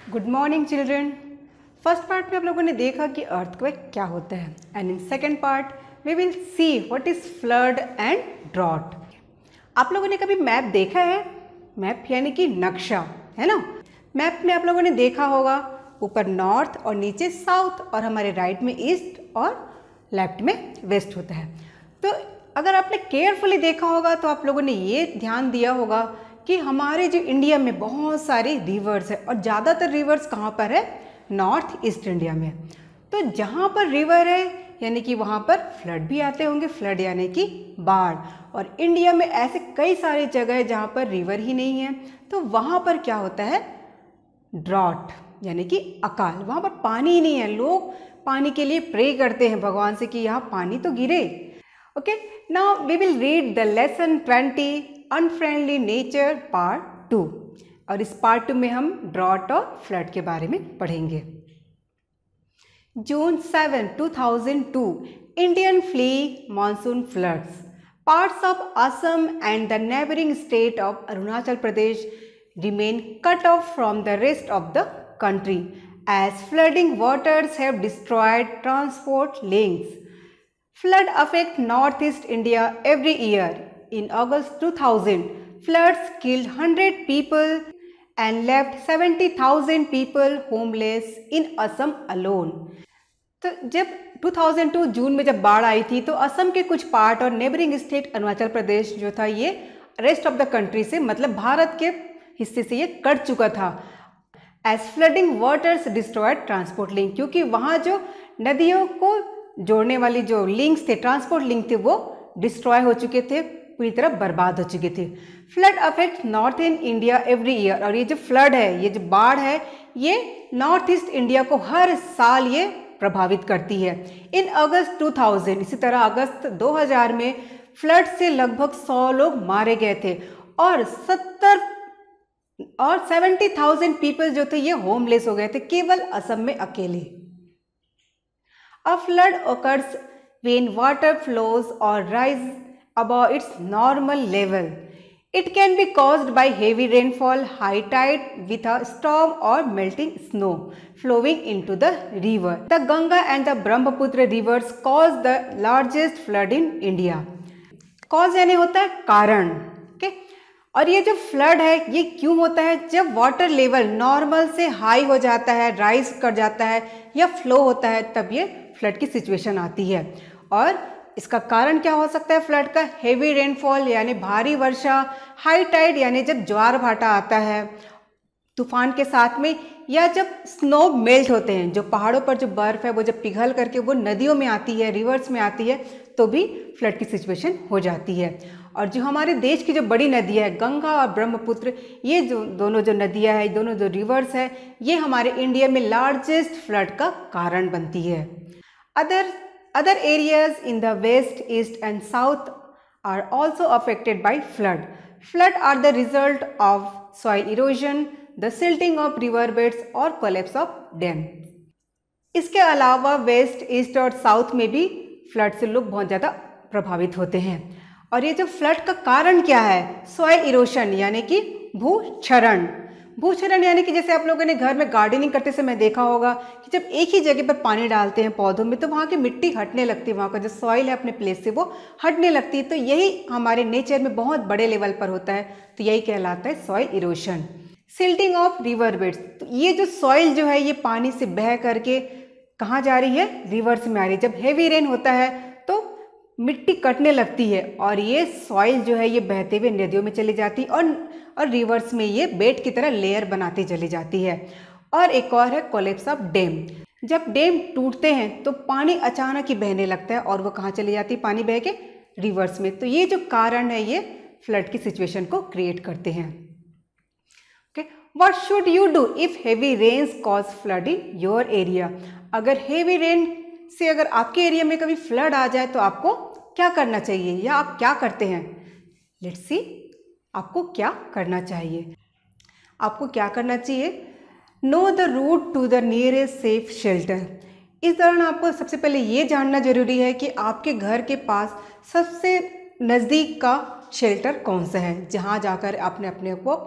Good morning children. First part में आप लोगों ने देखा कि अर्थक्वेक क्या होता है and in second part we will see what is flood and drought. आप लोगों ने कभी मैप देखा है? मैप यानी कि नक्शा, है ना। मैप में आप लोगों ने देखा होगा ऊपर नॉर्थ और नीचे साउथ और हमारे राइट में ईस्ट और लेफ्ट में वेस्ट होता है। तो अगर आपने केयरफुली देखा होगा तो आप लोगों ने ये ध्यान दिया होगा कि हमारे जो इंडिया में बहुत सारे रिवर्स है और ज़्यादातर रिवर्स कहाँ पर है? नॉर्थ ईस्ट इंडिया में। तो जहाँ पर रिवर है यानी कि वहाँ पर फ्लड भी आते होंगे, फ्लड यानी कि बाढ़। और इंडिया में ऐसे कई सारे जगह है जहाँ पर रिवर ही नहीं है, तो वहाँ पर क्या होता है? ड्रॉट यानी कि अकाल। वहाँ पर पानी ही नहीं है, लोग पानी के लिए प्रे करते हैं भगवान से कि यहाँ पानी तो गिरे। Okay, now we will read the lesson 20 unfriendly nature part 2। और इस पार्ट 2 में हम ड्रॉट और फ्लड के बारे में पढ़ेंगे। June 7, 2002, Indian flea monsoon floods. Parts of Assam and the neighboring state of Arunachal Pradesh remain cut off from the rest of the country as flooding waters have destroyed transport links. Flood affect northeast India every year. In August 2000, floods killed 100 people and left 70,000 people homeless in Assam alone. तो जब 2002 जून में जब बाढ़ आई थी तो असम के कुछ part और नेबरिंग स्टेट अरुणाचल प्रदेश जो था ये रेस्ट ऑफ द कंट्री से मतलब भारत के हिस्से से ये कट चुका था। As flooding waters destroyed transport link, क्योंकि वहाँ जो नदियों को जोड़ने वाली जो लिंक्स थे, ट्रांसपोर्ट लिंक थे, वो डिस्ट्रॉय हो चुके थे, पूरी तरह बर्बाद हो चुके थे। Flood affect north in India every year, और ये जो फ्लड है, ये जो बाढ़ है, ये नॉर्थ ईस्ट इंडिया को हर साल ये प्रभावित करती है। इन अगस्त 2000, इसी तरह अगस्त 2000 में फ्लड से लगभग 100 लोग मारे गए थे और 70,000 पीपल जो थे ये होमलेस हो गए थे केवल असम में अकेले। A flood occurs when water flows or rise above its normal level. It can be caused by heavy rainfall, high tide with a storm or melting snow flowing into the river. The Ganga and the Brahmaputra rivers cause the largest flood in India. Cause यानी होता है कारण, okay? और ये जो flood है ये क्यों होता है? जब वाटर लेवल नॉर्मल से हाई हो जाता है, राइज कर जाता है या फ्लो होता है, तब ये फ्लड की सिचुएशन आती है। और इसका कारण क्या हो सकता है फ्लड का? हेवी रेनफॉल यानी भारी वर्षा, हाई टाइड यानी जब ज्वार भाटा आता है तूफान के साथ में, या जब स्नो मेल्ट होते हैं, जो पहाड़ों पर जो बर्फ़ है वो जब पिघल करके वो नदियों में आती है, रिवर्स में आती है, तो भी फ्लड की सिचुएशन हो जाती है। और जो हमारे देश की जो बड़ी नदियाँ है गंगा और ब्रह्मपुत्र, ये जो दोनों जो नदियाँ हैं, दोनों जो रिवर्स है, ये हमारे इंडिया में लार्जेस्ट फ्लड का कारण बनती है। Other areas in the west, east and south are also affected by flood. Flood are the result of soil erosion, the silting of river beds or collapse of dams. इसके अलावा waste, east और south में भी flood से लोग बहुत ज़्यादा प्रभावित होते हैं। और ये जो फ्लड का कारण क्या है? सॉइल इरोशन यानी कि भूक्षरण। भूक्षरण यानी कि जैसे आप लोगों ने घर में गार्डनिंग करते समय देखा होगा कि जब एक ही जगह पर पानी डालते हैं पौधों में तो वहाँ की मिट्टी हटने लगती है, वहाँ का जो सॉइल है अपने प्लेस से वो हटने लगती है। तो यही हमारे नेचर में बहुत बड़े लेवल पर होता है, तो यही कहलाता है soil erosion. Silting of river beds, तो ये जो सॉइल जो है ये पानी से बह करके कहाँ जा रही है? रिवर्स में आ रही है। जब हेवी रेन होता है तो मिट्टी कटने लगती है और ये सॉइल जो है ये बहते हुए नदियों में चली जाती है और रिवर्स में ये बेड की तरह लेयर बनाती चली जाती है। और एक और है कोलैप्स ऑफ डैम। जब डैम टूटते हैं तो पानी अचानक ही बहने लगता है और वो कहाँ चली जाती है? पानी बह के रिवर्स में। तो ये जो कारण है ये फ्लड की सिचुएशन को क्रिएट करते हैं। Okay, what should you do if heavy rains cause flood in your area? अगर हेवी रेन से अगर आपके एरिया में कभी फ्लड आ जाए तो आपको क्या करना चाहिए या आप क्या करते हैं? लेट्स सी, आपको क्या करना चाहिए? आपको क्या करना चाहिए? Know the route to the nearest safe shelter. इस दौरान आपको सबसे पहले ये जानना जरूरी है कि आपके घर के पास सबसे नज़दीक का शेल्टर कौन सा है, जहाँ जाकर आपने अपने को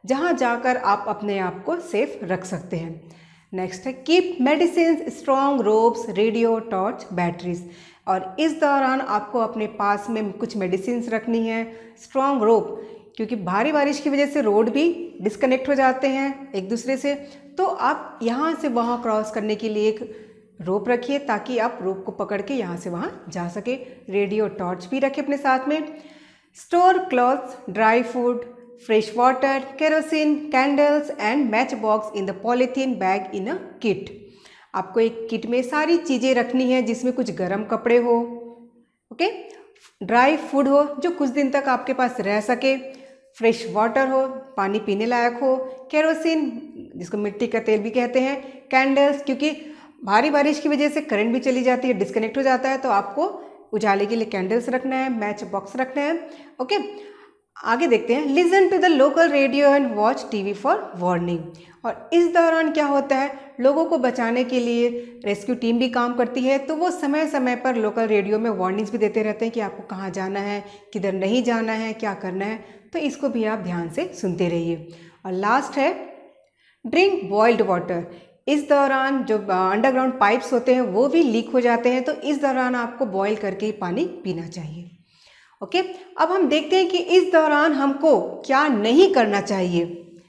जहाँ जाकर आप अपने आप को सेफ रख सकते हैं। नेक्स्ट है keep medicine, strong ropes, radio, torch, batteries. और इस दौरान आपको अपने पास में कुछ मेडिसिन रखनी है, स्ट्रॉन्ग रोप, क्योंकि भारी बारिश की वजह से रोड भी डिस्कनेक्ट हो जाते हैं एक दूसरे से, तो आप यहाँ से वहाँ क्रॉस करने के लिए एक रोप रखिए ताकि आप रोप को पकड़ के यहाँ से वहाँ जा सके। रेडियो, टॉर्च भी रखिए अपने साथ में। Store clothes, dry food, fresh water, kerosene, candles and match box in the polythene bag in a kit. आपको एक किट में सारी चीज़ें रखनी है जिसमें कुछ गर्म कपड़े हो, ओके, ड्राई फूड हो जो कुछ दिन तक आपके पास रह सके, फ्रेश वाटर हो, पानी पीने लायक हो, केरोसिन जिसको मिट्टी का तेल भी कहते हैं, कैंडल्स क्योंकि भारी बारिश की वजह से करंट भी चली जाती है, डिस्कनेक्ट हो जाता है, तो आपको उजाले के लिए कैंडल्स रखना है, मैच बॉक्स रखना है, ओके। आगे देखते हैं, listen to the local radio and watch TV for warning. और इस दौरान क्या होता है, लोगों को बचाने के लिए रेस्क्यू टीम भी काम करती है, तो वो समय समय पर लोकल रेडियो में वार्निंग्स भी देते रहते हैं कि आपको कहाँ जाना है, किधर नहीं जाना है, क्या करना है, तो इसको भी आप ध्यान से सुनते रहिए। और लास्ट है ड्रिंक बॉइल्ड वाटर। इस दौरान जो अंडरग्राउंड पाइप्स होते हैं वो भी लीक हो जाते हैं, तो इस दौरान आपको बॉईल करके ही पानी पीना चाहिए, ओके। अब हम देखते हैं कि इस दौरान हमको क्या नहीं करना चाहिए।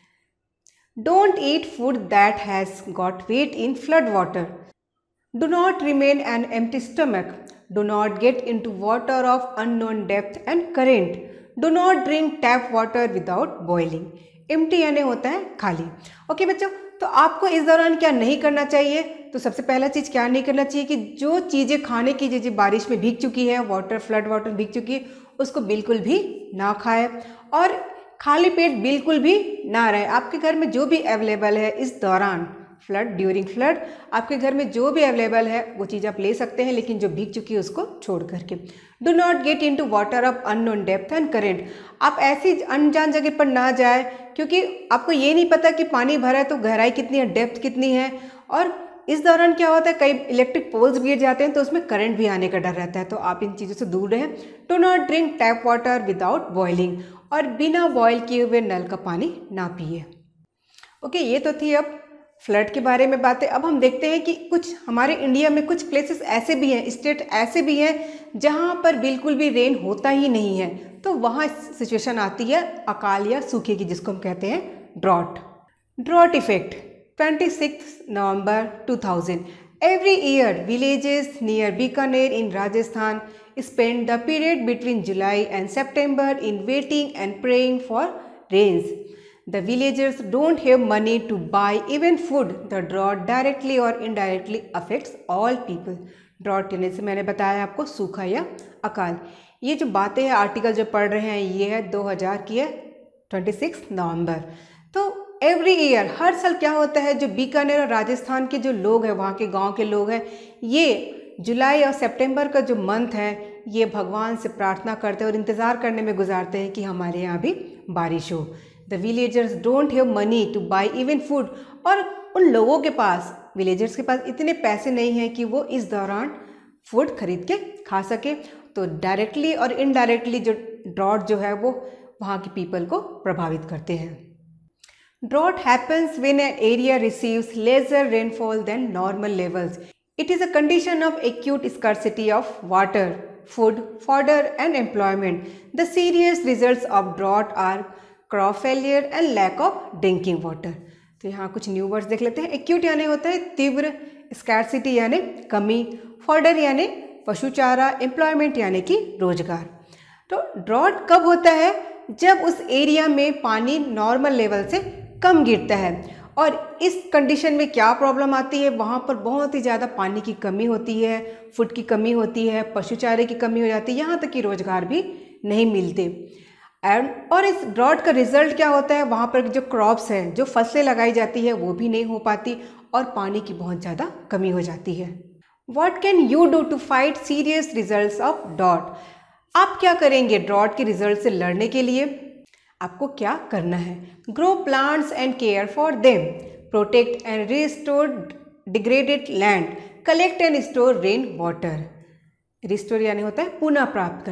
Don't eat food that has got wet in flood water. Do not remain an empty stomach. Do not get into water of unknown depth and current. Do not drink tap water without boiling. Empty यानी होता है खाली, okay बच्चों। तो आपको इस दौरान क्या नहीं करना चाहिए, तो सबसे पहला चीज़ क्या नहीं करना चाहिए कि जो चीज़ें खाने की जैसे बारिश में भीग चुकी है, वाटर फ्लड वाटर भीग चुकी है, उसको बिल्कुल भी ना खाएं। और खाली पेट बिल्कुल भी ना रहे। आपके घर में जो भी अवेलेबल है इस दौरान ड्यूरिंग फ्लड आपके घर में जो भी अवेलेबल है वो चीज़ आप ले सकते हैं, लेकिन जो भीग चुकी है उसको छोड़ करके। Do not get into water of unknown depth and current. आप ऐसी अनजान जगह पर ना जाए क्योंकि आपको ये नहीं पता कि पानी भरा है तो गहराई कितनी है, डेप्थ कितनी है। और इस दौरान क्या होता है, कई इलेक्ट्रिक पोल्स गिर जाते हैं तो उसमें करंट भी आने का डर रहता है, तो आप इन चीज़ों से दूर रहें। Do not drink tap water without boiling. और बिना बॉयल किए हुए नल का पानी ना पिए, ओके। ये तो थी अब फ्लड के बारे में बातें। अब हम देखते हैं कि कुछ हमारे इंडिया में कुछ प्लेसेस ऐसे भी हैं, स्टेट ऐसे भी हैं जहाँ पर बिल्कुल भी रेन होता ही नहीं है, तो वहाँ सिचुएशन आती है अकाल या सूखे की, जिसको हम कहते हैं drought effect. 26 November 2000 every year villages near Bikaner in Rajasthan spend the period between July and September in waiting and praying for rains. The villagers don't have money to buy even food. The drought directly or indirectly affects all people. Drought यानी से मैंने बताया आपको सूखा या अकाल। ये जो बातें हैं आर्टिकल जो पढ़ रहे हैं ये है 2000 की है 26 नवंबर। तो एवरी ईयर हर साल क्या होता है, जो बीकानेर और राजस्थान के जो लोग हैं, वहाँ के गांव के लोग हैं, ये जुलाई और सितंबर का जो मंथ है ये भगवान से प्रार्थना करते हैं और इंतज़ार करने में गुजारते हैं कि हमारे यहाँ भी बारिश हो। The villagers don't have money to buy even food. और उन लोगों के पास, विलेजर्स के पास इतने पैसे नहीं हैं कि वो इस दौरान फूड खरीद के खा सके। तो डायरेक्टली और इनडायरेक्टली जो ड्रॉट जो है वो वहाँ के पीपल को प्रभावित करते हैं। Drought happens when an area receives lesser rainfall than normal levels. It is a condition of acute scarcity of water, food, fodder and employment. The serious results of drought are crop failure and lack of drinking water. तो यहाँ कुछ new words देख लेते हैं। Acute यानी होता है तीव्र, स्कैर्सिटी यानी कमी, फॉडर यानी पशु चारा, एम्प्लॉयमेंट यानी कि रोजगार। तो ड्रॉट कब होता है, जब उस एरिया में पानी नॉर्मल लेवल से कम गिरता है। और इस कंडीशन में क्या प्रॉब्लम आती है, वहाँ पर बहुत ही ज़्यादा पानी की कमी होती है, फूड की कमी होती है, पशु चारे की कमी हो जाती है, यहाँ तक कि रोजगार भी नहीं मिलते। और इस ड्रॉट का रिजल्ट क्या होता है, वहाँ पर जो क्रॉप्स हैं, जो फसलें लगाई जाती है वो भी नहीं हो पाती और पानी की बहुत ज़्यादा कमी हो जाती है। What can you do to fight serious results of drought? आप क्या करेंगे ड्रॉट के रिजल्ट से लड़ने के लिए? आपको क्या करना है? Grow plants and care for them, protect and restore degraded land, collect and store rain water. Restore यानी होता है पुनः प्राप्त करना।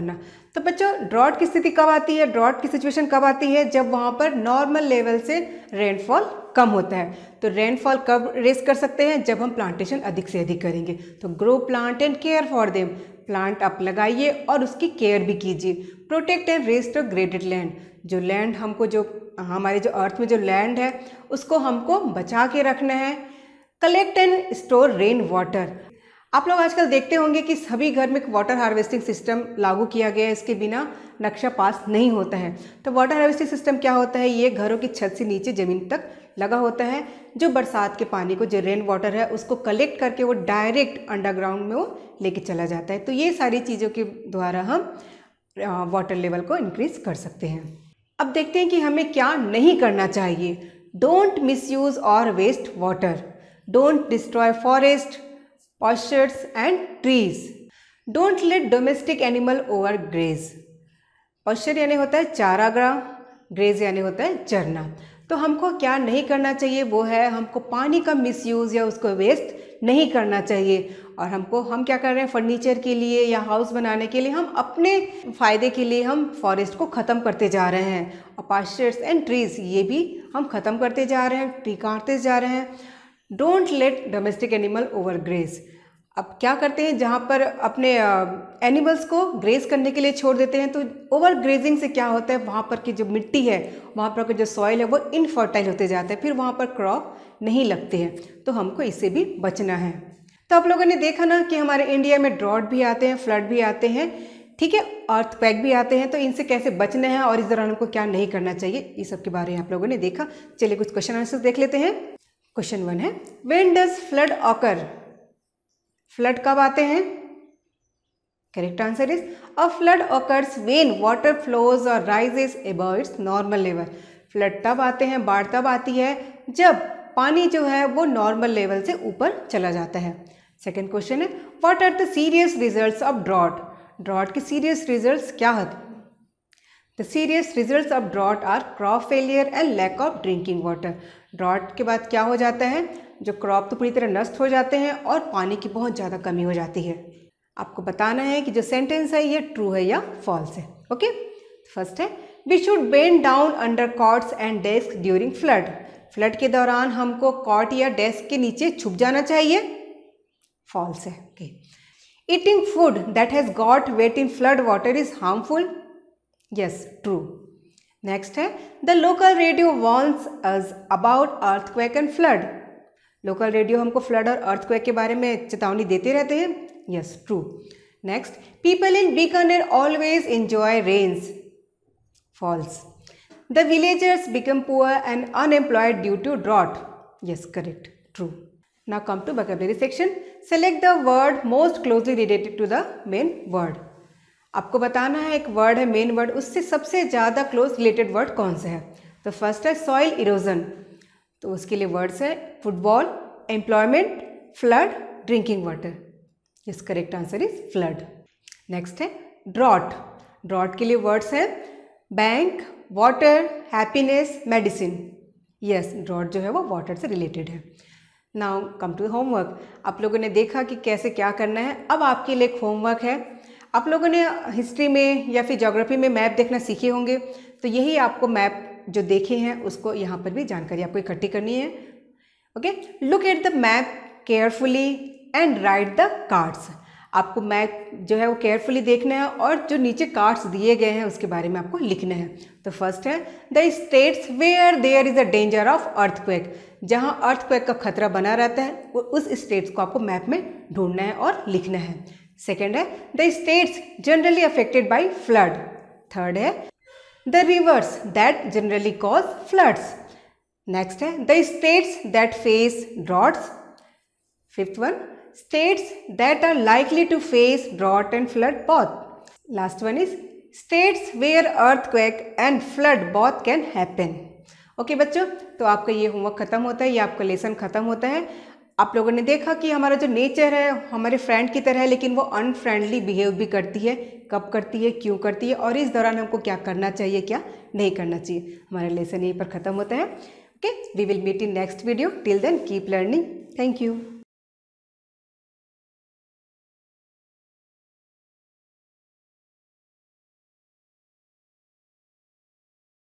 तो बच्चों ड्रॉट की स्थिति कब आती है, ड्रॉट की सिचुएशन कब आती है, जब वहाँ पर नॉर्मल लेवल से रेनफॉल कम होता है। तो रेनफॉल कब रेस कर सकते हैं, जब हम प्लांटेशन अधिक से अधिक करेंगे। तो grow plant and care for them, plant आप लगाइए और उसकी केयर भी कीजिए। Protect and restore graded land, जो लैंड हमको, जो हमारे जो अर्थ में जो लैंड है उसको हमको बचा के रखना है। Collect and store rain water, आप लोग आजकल देखते होंगे कि सभी घर में वाटर हार्वेस्टिंग सिस्टम लागू किया गया है, इसके बिना नक्शा पास नहीं होता है। तो वाटर हार्वेस्टिंग सिस्टम क्या होता है, ये घरों की छत से नीचे ज़मीन तक लगा होता है, जो बरसात के पानी को, जो रेन वाटर है उसको कलेक्ट करके वो डायरेक्ट अंडरग्राउंड में वो लेके चला जाता है। तो ये सारी चीज़ों के द्वारा हम वाटर लेवल को इंक्रीज कर सकते हैं। अब देखते हैं कि हमें क्या नहीं करना चाहिए। डोंट मिसयूज और waste water, don't destroy forest, orchards and trees, don't let domestic animal overgraze। pasture यानी होता है चारागाह, ग्रेज यानी होता है चरना। तो हमको क्या नहीं करना चाहिए, वो है हमको पानी का मिसयूज़ या उसको वेस्ट नहीं करना चाहिए। और हम क्या कर रहे हैं, फर्नीचर के लिए या हाउस बनाने के लिए, हम अपने फ़ायदे के लिए हम फॉरेस्ट को ख़त्म करते जा रहे हैं। और पास्चर्स एंड ट्रीज़ ये भी हम ख़त्म करते जा रहे हैं, ट्री काटते जा रहे हैं। Don't let domestic animal over graze, अब क्या करते हैं, जहाँ पर अपने एनिमल्स को ग्रेज करने के लिए छोड़ देते हैं, तो ओवर ग्रेजिंग से क्या होता है, वहाँ पर की जो मिट्टी है, वहाँ पर का जो सॉइल है वो इनफर्टाइल होते जाता है, फिर वहाँ पर क्रॉप नहीं लगते हैं। तो हमको इससे भी बचना है। तो आप लोगों ने देखा ना कि हमारे इंडिया में ड्रॉट भी आते हैं, फ्लड भी आते हैं, ठीक है, अर्थक्वेक भी आते हैं। तो इनसे कैसे बचना है और इस दौरान हमको क्या नहीं करना चाहिए, इस सब के बारे में आप लोगों ने देखा। चलिए कुछ क्वेश्चन आंसर देख लेते हैं। क्वेश्चन 1 है, when does flood occur, flood कब आते हैं? Correct answer is a flood occurs when water flows और rises above its normal level. Flood तब आते हैं, बाढ़ तब आती है जब पानी जो है वो नॉर्मल लेवल से ऊपर चला जाता है। सेकेंड क्वेश्चन है, what are the serious results of drought, drought के सीरियस रिजल्ट्स क्या होते हैं? The serious results of drought are crop failure and lack of drinking water. Drought के बाद क्या हो जाता है, जो क्रॉप तो पूरी तरह नष्ट हो जाते हैं और पानी की बहुत ज़्यादा कमी हो जाती है। आपको बताना है कि जो सेंटेंस है ये ट्रू है या फॉल्स है। ओके, फर्स्ट है, we should bend down under cots and desk during flood. Flood के दौरान हमको कॉट या डेस्क के नीचे छुप जाना चाहिए, फॉल्स है। Okay, eating food that has got wet in flood water is harmful, yes true. Next है, the local radio warns us about earthquake and flood. Local radio हमको फ्लड और अर्थक्वेक के बारे में चेतावनी देते रहते हैं, yes true. Next, people in Bikaner always enjoy rains, false. The villagers become poor and unemployed due to drought, yes correct, true. Now come to vocabulary section, select the word most closely related to the main word. आपको बताना है एक word है main word, उससे सबसे ज़्यादा close related word कौन सा है। तो फर्स्ट है सॉइल इरोजन, तो उसके लिए वर्ड्स है football, employment, flood, drinking water, yes correct answer is flood. Next है ड्रॉट, ड्रॉट के लिए वर्ड्स है bank, water, happiness, medicine, yes drought जो है वो वाटर से रिलेटेड है। नाउ कम टू होमवर्क, आप लोगों ने देखा कि कैसे क्या करना है। अब आपके लिए एक होमवर्क है, आप लोगों ने हिस्ट्री में या फिर ज्योग्राफी में मैप देखना सीखे होंगे, तो यही आपको मैप जो देखे हैं उसको यहाँ पर भी जानकारी आपको इकट्ठी करनी है। Okay, look at the map carefully and write the cards. आपको मैप जो है वो केयरफुली देखना है और जो नीचे कार्ड्स दिए गए हैं उसके बारे में आपको लिखना है। तो फर्स्ट है the states where there is a danger of earthquake, जहाँ अर्थक्वेक का खतरा बना रहता है उस स्टेट्स को आपको मैप में ढूंढना है और लिखना है। सेकेंड है the states generally affected by flood. Third है the rivers that generally cause floods. Next है the states that face droughts. Fifth one states that are likely to face drought and flood both. Last one is states where earthquake and flood both can happen. Okay बच्चों, तो आपका ये homework खत्म होता है, ये आपका लेसन खत्म होता है। आप लोगों ने देखा कि हमारा जो नेचर है हमारे फ्रेंड की तरह है, लेकिन वो अनफ्रेंडली बिहेव भी करती है। कब करती है, क्यों करती है और इस दौरान हमको क्या करना चाहिए, क्या नहीं करना चाहिए। हमारा लेसन यहीं पर खत्म होता है। Okay, we will meet in next video. Till then keep learning. Thank you.